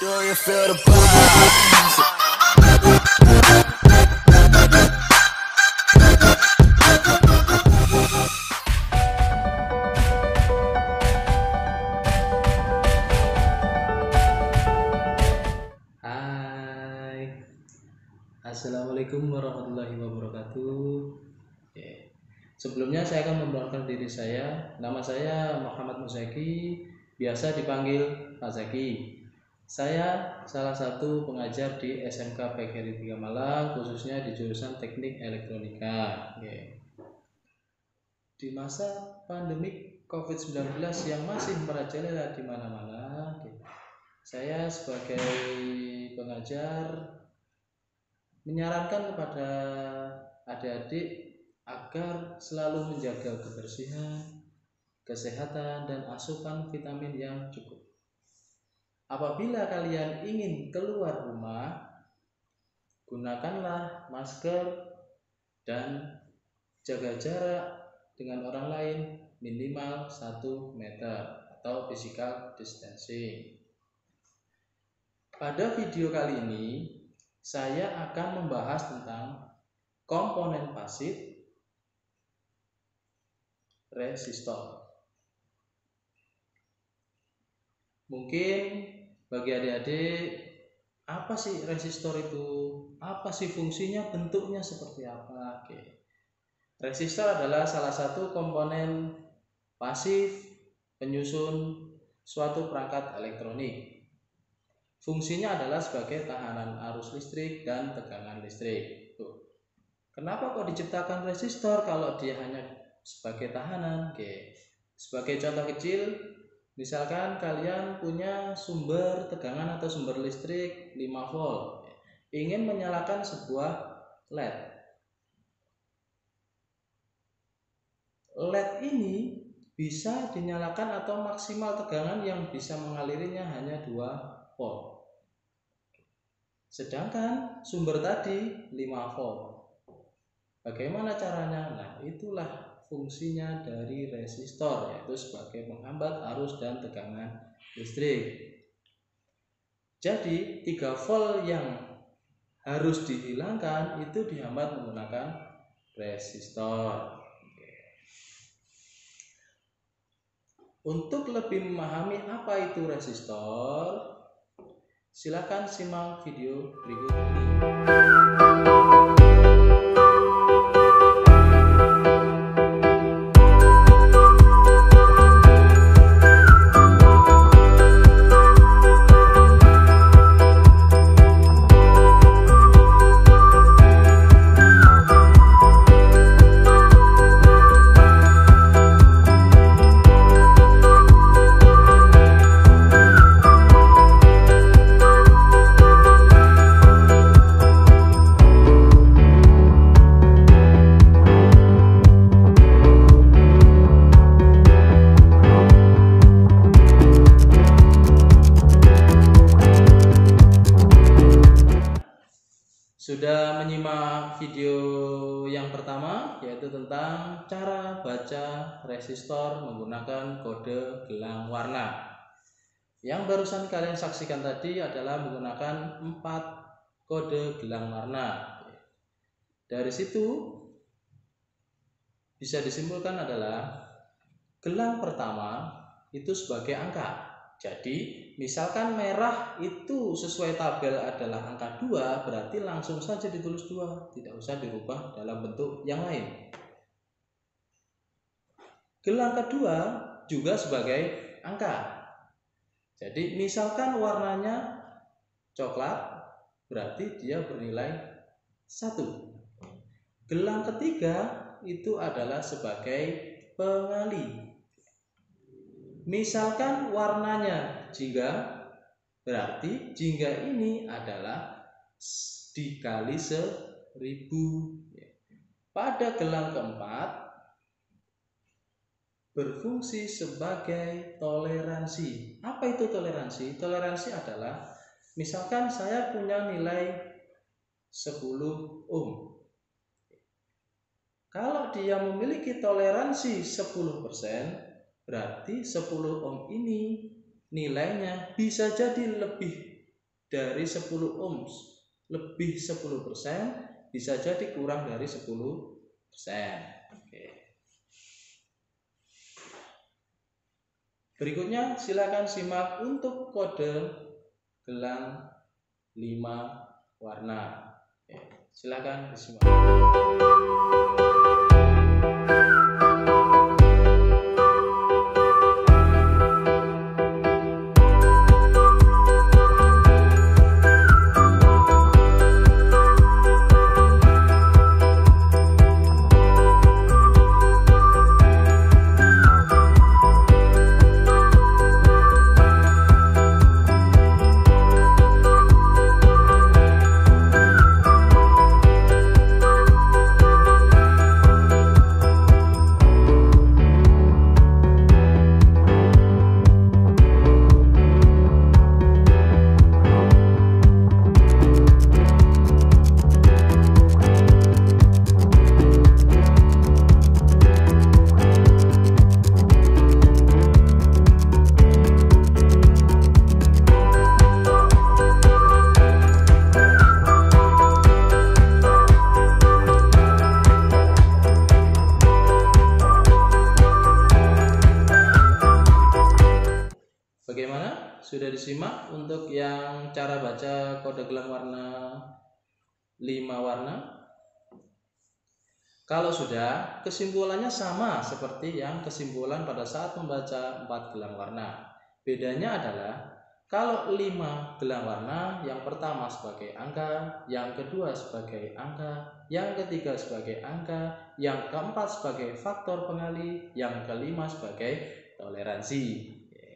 Do you feel the vibes? Hai, Assalamualaikum warahmatullahi wabarakatuh. Oke. Sebelumnya saya akan memperkenalkan diri saya. Nama saya Muhammad Muzaki, biasa dipanggil Pak Zaki. Saya salah satu pengajar di SMK PGRI 3 Malang, khususnya di jurusan Teknik Elektronika. Oke. Di masa pandemik COVID-19 yang masih merajalela di mana-mana, saya sebagai pengajar menyarankan kepada adik-adik agar selalu menjaga kebersihan, kesehatan, dan asupan vitamin yang cukup. Apabila kalian ingin keluar rumah, gunakanlah masker dan jaga jarak dengan orang lain minimal 1 meter atau physical distancing. Pada video kali ini, saya akan membahas tentang komponen pasif resistor. Mungkin bagi adik-adik, apa sih resistor itu? Apa sih fungsinya? Bentuknya seperti apa? Oke. Resistor adalah salah satu komponen pasif penyusun suatu perangkat elektronik. Fungsinya adalah sebagai tahanan arus listrik dan tegangan listrik. Tuh. Kenapa kok diciptakan resistor kalau dia hanya sebagai tahanan? Oke. Sebagai contoh kecil, misalkan kalian punya sumber tegangan atau sumber listrik 5 volt, ingin menyalakan sebuah LED. LED ini bisa dinyalakan atau maksimal tegangan yang bisa mengalirinya hanya 2 volt. Sedangkan sumber tadi 5 volt. Bagaimana caranya? Nah, itulah fungsinya dari resistor, yaitu sebagai penghambat arus dan tegangan listrik. Jadi 3 volt yang harus dihilangkan itu dihambat menggunakan resistor. Untuk lebih memahami apa itu resistor, silakan simak video berikut ini. Sudah menyimak video yang pertama, yaitu tentang cara baca resistor menggunakan kode gelang warna. Yang barusan kalian saksikan tadi adalah menggunakan 4 kode gelang warna. Dari situ bisa disimpulkan adalah gelang pertama itu sebagai angka. Jadi misalkan merah itu sesuai tabel adalah angka 2, berarti langsung saja ditulis 2, tidak usah dirubah dalam bentuk yang lain. Gelang kedua juga sebagai angka. Jadi misalkan warnanya coklat, berarti dia bernilai 1. Gelang ketiga itu adalah sebagai pengali. Misalkan warnanya jingga, berarti jingga ini adalah dikali 1000. Pada gelang keempat berfungsi sebagai toleransi. Apa itu toleransi? Toleransi adalah misalkan saya punya nilai 10 ohm. Kalau dia memiliki toleransi 10%, berarti 10 ohm ini nilainya bisa jadi lebih dari 10 ohms lebih 10%, bisa jadi kurang dari 10%. Oke. Berikutnya silakan simak untuk kode gelang 5 warna. Oke, silakan disimak. Bagaimana? Sudah disimak untuk yang cara baca kode gelang warna 5 warna? Kalau sudah, kesimpulannya sama seperti yang kesimpulan pada saat membaca 4 gelang warna. Bedanya adalah kalau 5 gelang warna, yang pertama sebagai angka, yang kedua sebagai angka, yang ketiga sebagai angka, yang keempat sebagai faktor pengali, yang kelima sebagai toleransi.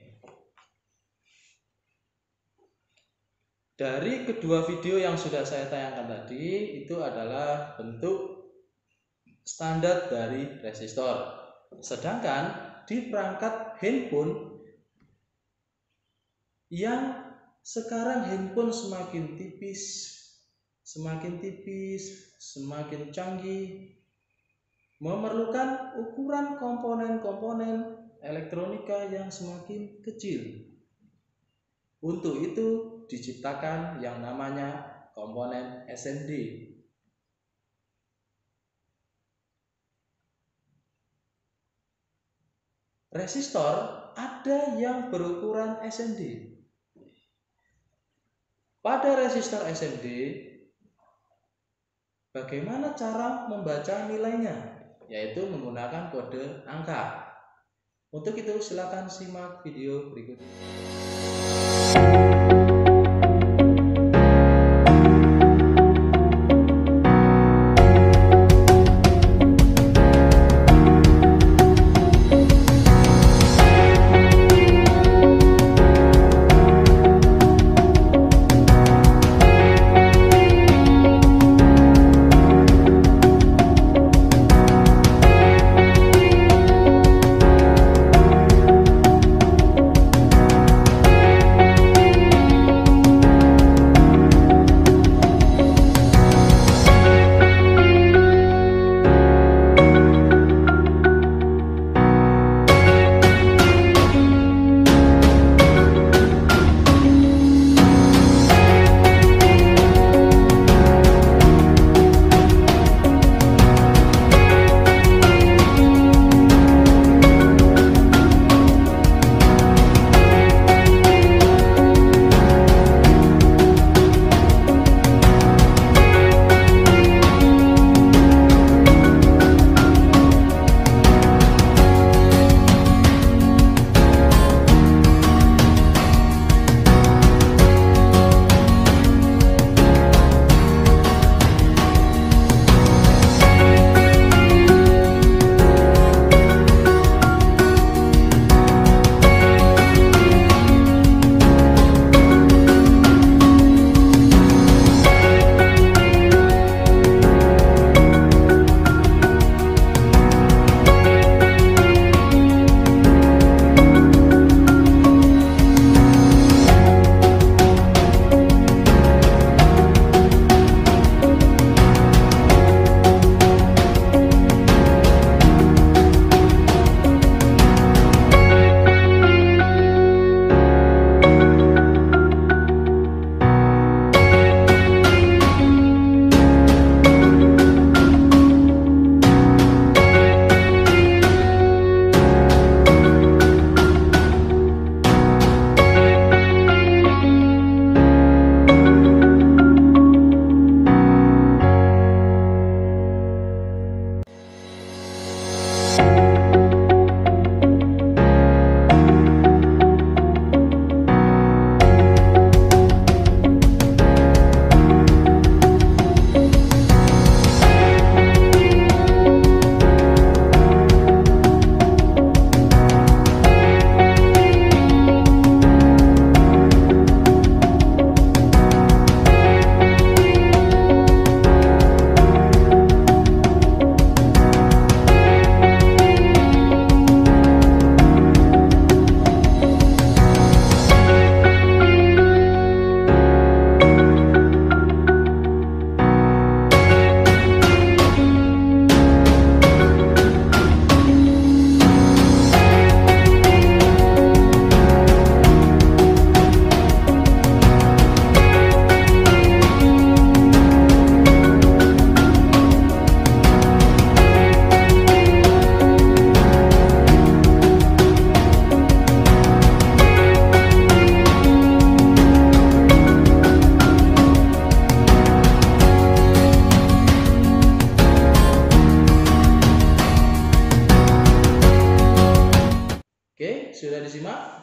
Dari kedua video yang sudah saya tayangkan tadi, itu adalah bentuk standar dari resistor. Sedangkan di perangkat handphone, yang sekarang handphone semakin tipis, semakin canggih, memerlukan ukuran komponen-komponen elektronika yang semakin kecil. Untuk itu diciptakan yang namanya komponen SMD. Resistor ada yang berukuran SMD. Pada resistor SMD, bagaimana cara membaca nilainya? Yaitu menggunakan kode angka. Untuk itu silakan simak video berikut ini.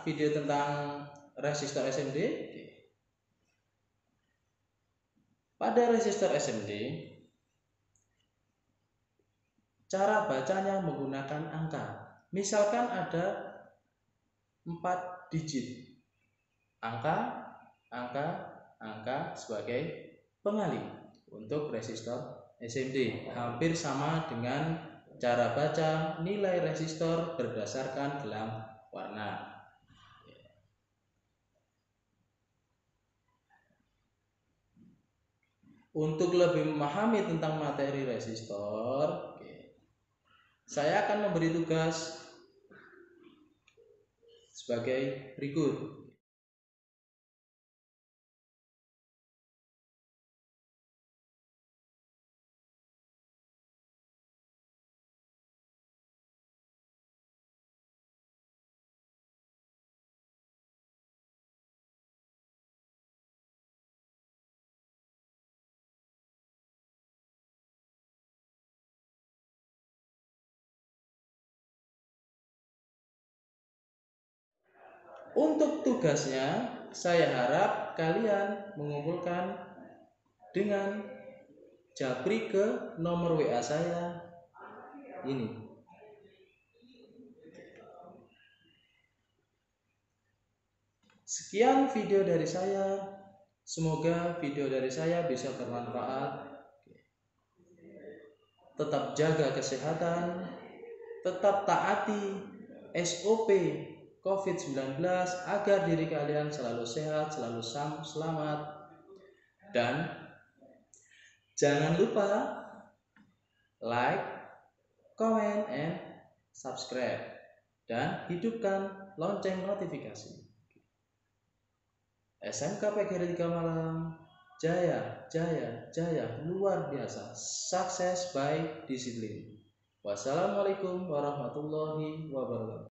video tentang resistor SMD. Pada resistor SMD, cara bacanya menggunakan angka. Misalkan ada 4 digit. Angka sebagai pengalih untuk resistor SMD. Hampir sama dengan cara baca nilai resistor berdasarkan gelang warna. Untuk lebih memahami tentang materi resistor, saya akan memberi tugas sebagai berikut. Untuk tugasnya, saya harap kalian mengumpulkan dengan japri ke nomor WA saya ini. Sekian video dari saya. Semoga video dari saya bisa bermanfaat. Tetap jaga kesehatan, tetap taati SOP COVID-19 agar diri kalian selalu sehat, selalu selamat, dan jangan lupa like, comment, and subscribe, dan hidupkan lonceng notifikasi. SMK PGRI 3 Malang, jaya, jaya, jaya, luar biasa, sukses by disiplin. Wassalamualaikum warahmatullahi wabarakatuh.